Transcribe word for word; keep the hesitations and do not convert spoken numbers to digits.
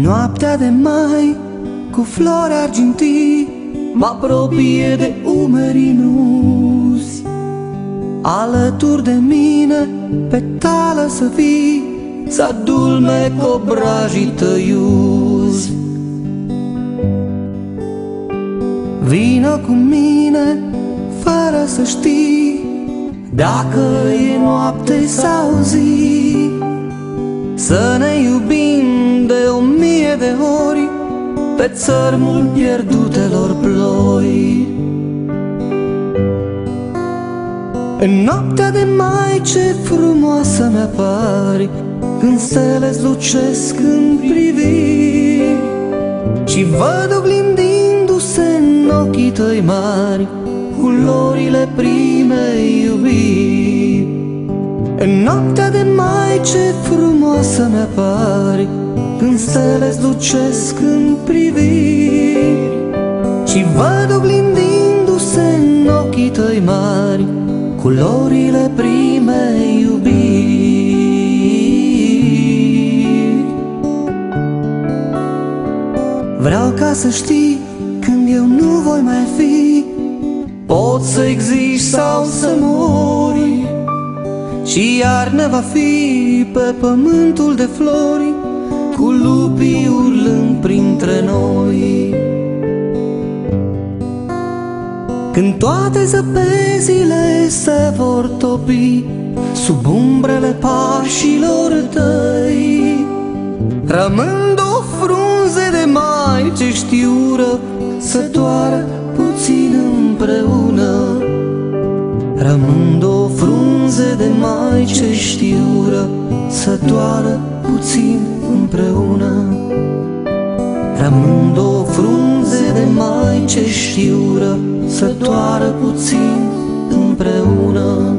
Noaptea de mai, cu flori argintii, mă apropie de umerii nuzi. Alături de mine, petală să fii, să adulme cobrajii tăiuzi. Vină cu mine, fără să știi, dacă e noapte sau zi, să ne iubim de o mie de ori pe țărmul pierdutelor ploi. În noaptea de mai, ce frumoasă mi-apari, când stele zlucesc în priviri și văd oglindindu-se în ochii tăi mari culorile primei iubiri. În noaptea de mai, ce frumoasă mi-apari, când stele zlucesc în priviri și văd oglindindu-se în ochii tăi mari culorile primei iubiri. Vreau ca să știi, când eu nu voi mai fi, poți să existi sau să mori, și iarna va fi pe pământul de flori, cu lupii urlând printre noi. Când toate zăpezile se vor topi sub umbrele pașilor tăi, rămân două frunze de mai ce știură să doară puțin împreună. Rămân două frunze de mai ce știură să doară puțin împreună. Rămân două frunze de mai ce știură să doară puțin împreună.